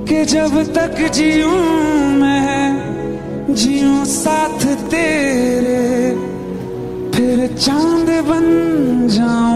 कि जब तक जीऊं मैं जीऊं साथ तेरे, फिर चांद बन जाऊं